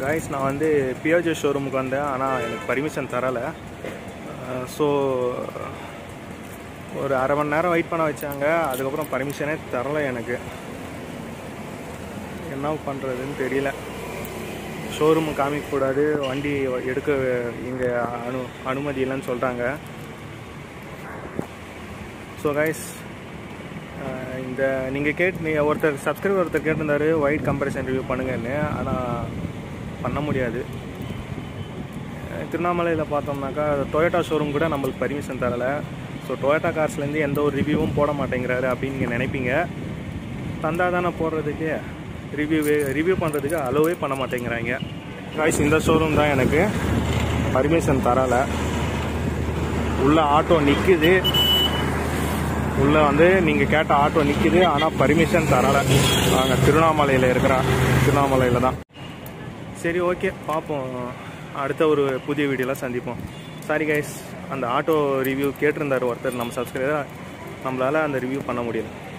Guys நான் வந்து Piaggio ஷோரூமுக்கு வந்தேன். ஆனால் எனக்கு பர்மிஷன் தரலை. ஸோ ஒரு அரை மணி நேரம் வெயிட் பண்ண வச்சாங்க. அதுக்கப்புறம் பர்மிஷனே தரலை. எனக்கு என்ன பண்ணுறதுன்னு தெரியல. ஷோரூமு காமிக்கக்கூடாது, வண்டி எடுக்க இங்கே அனுமதி இல்லைன்னு சொல்கிறாங்க. ஸோ கைஸ் இந்த நீங்கள் ஒருத்தர் சப்ஸ்கிரைபர் கேட்டிருந்தாரு ஒயிட் கம்பேரிசன் ரிவ்யூ பண்ணுங்கன்னு. ஆனால் பண்ண முடியாது. திருவண்ணாமலையில் பார்த்தோம்னாக்கா டொயோட்டா ஷோரூம் கூட நம்மளுக்கு பர்மிஷன் தரலை. ஸோ டொயோட்டா கார்ஸ்லேருந்து எந்த ஒரு ரிவ்யூவும் போட மாட்டேங்கிறாரு அப்படின்னு நீங்கள் நினைப்பீங்க. தந்தால் தானே போடுறதுக்கு, ரிவ்யூ பண்ணுறதுக்கு அலோவே பண்ண மாட்டேங்கிறாங்க. காய்ஸ் இந்த ஷோரூம் தான் எனக்கு பர்மிஷன் தரலை. உள்ளே ஆட்டோ நிற்குது, உள்ளே வந்து நீங்கள் கேட்ட ஆட்டோ நிற்குது, ஆனால் பர்மிஷன் தரலை. நாங்கள் திருவண்ணாமலையில் தான். சரி, ஓகே, பார்ப்போம். அடுத்த ஒரு புதிய வீடியோவில் சந்திப்போம். சாரி கைஸ், அந்த ஆட்டோ ரிவ்யூ கேட்டிருந்தார் ஒருத்தர் நம்ம சப்ஸ்கிரைபர். நம்மளால் அந்த ரிவ்யூ பண்ண முடியல.